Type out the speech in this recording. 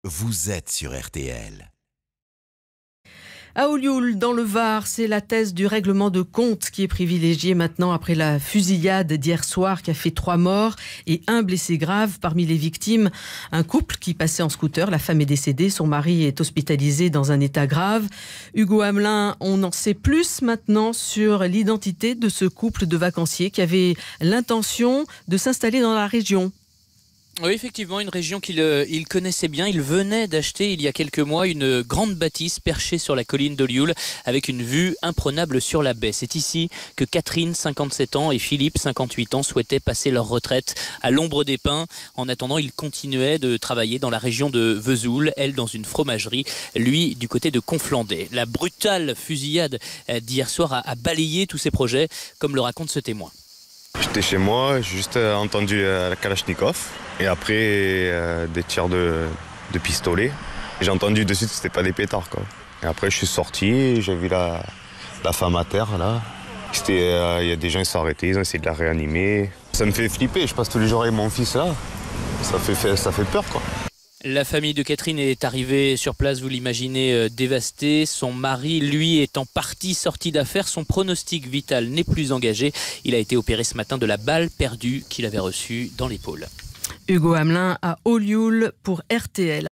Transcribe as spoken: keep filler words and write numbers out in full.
vous êtes sur R T L. À Olioul, dans le Var, c'est la thèse du règlement de compte qui est privilégiée maintenant après la fusillade d'hier soir qui a fait trois morts et un blessé grave. Parmi les victimes, un couple qui passait en scooter. La femme est décédée, son mari est hospitalisé dans un état grave. Hugo Hamelin, on en sait plus maintenant sur l'identité de ce couple de vacanciers qui avait l'intention de s'installer dans la région. Oui, effectivement, une région qu'il euh, il connaissait bien. Il venait d'acheter il y a quelques mois une grande bâtisse perchée sur la colline d'Olioul avec une vue imprenable sur la baie. C'est ici que Catherine, cinquante-sept ans, et Philippe, cinquante-huit ans, souhaitaient passer leur retraite à l'ombre des pins. En attendant, ils continuaient de travailler dans la région de Vesoul, elle dans une fromagerie, lui du côté de Conflendais. La brutale fusillade d'hier soir a, a balayé tous ces projets, comme le raconte ce témoin. J'étais chez moi, j'ai juste entendu euh, la Kalachnikov et après euh, des tirs de, de pistolet. J'ai entendu de suite que c'était pas des pétards, quoi. Et après je suis sorti, j'ai vu la, la femme à terre là. Il euh, y a des gens qui sont arrêtés, ils ont essayé de la réanimer. Ça me fait flipper, je passe tous les jours avec mon fils là. Ça fait, ça fait peur, quoi. La famille de Catherine est arrivée sur place, vous l'imaginez, euh, dévastée. Son mari, lui, est en partie sorti d'affaires. Son pronostic vital n'est plus engagé. Il a été opéré ce matin de la balle perdue qu'il avait reçue dans l'épaule. Hugo Hamelin à Olioul pour R T L.